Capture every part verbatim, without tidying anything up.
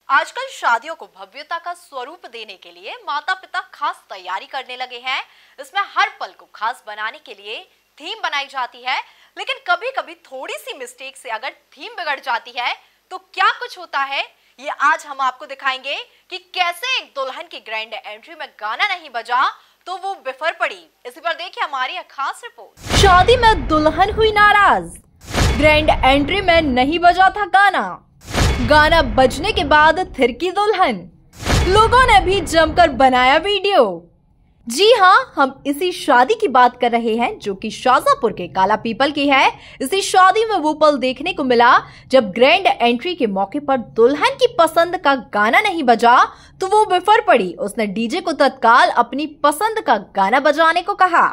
आजकल शादियों को भव्यता का स्वरूप देने के लिए माता पिता खास तैयारी करने लगे हैं। इसमें हर पल को खास बनाने के लिए थीम बनाई जाती है, लेकिन कभी कभी थोड़ी सी मिस्टेक से अगर थीम बिगड़ जाती है तो क्या कुछ होता है, ये आज हम आपको दिखाएंगे कि कैसे एक दुल्हन की ग्रैंड एंट्री में गाना नहीं बजा तो वो बिफर पड़ी। इसी पर देखिए हमारी खास रिपोर्ट। शादी में दुल्हन हुई नाराज, ग्रैंड एंट्री में नहीं बजा था गाना। गाना बजने के बाद थिरकी दुल्हन, लोगों ने भी जमकर बनाया वीडियो। जी हाँ, हम इसी शादी की बात कर रहे हैं जो कि शाजापुर के काला पीपल की है। इसी शादी में वो पल देखने को मिला जब ग्रैंड एंट्री के मौके पर दुल्हन की पसंद का गाना नहीं बजा तो वो बिफर पड़ी। उसने डीजे को तत्काल अपनी पसंद का गाना बजाने को कहा।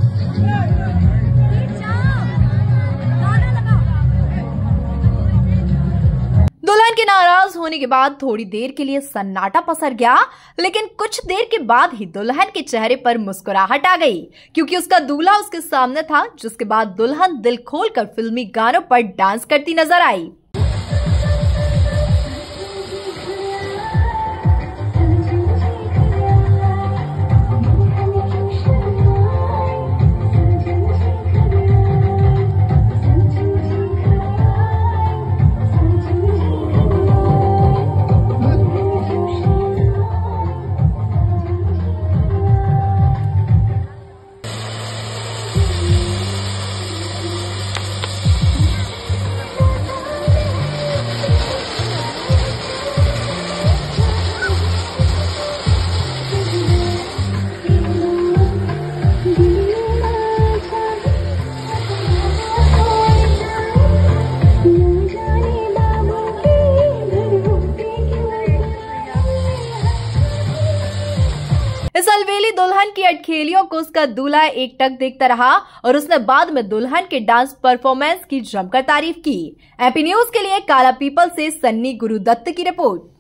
दुल्हन के नाराज होने के बाद थोड़ी देर के लिए सन्नाटा पसर गया, लेकिन कुछ देर के बाद ही दुल्हन के चेहरे पर मुस्कुराहट आ गई, क्योंकि उसका दूल्हा उसके सामने था। जिसके बाद दुल्हन दिल खोलकर फिल्मी गानों पर डांस करती नजर आई। इस अलवेली दुल्हन की अटखेलियों को उसका दूल्हा एक टक देखता रहा और उसने बाद में दुल्हन के डांस परफॉर्मेंस की जमकर तारीफ की। एपी न्यूज के लिए काला पीपल से सन्नी गुरुदत्त की रिपोर्ट।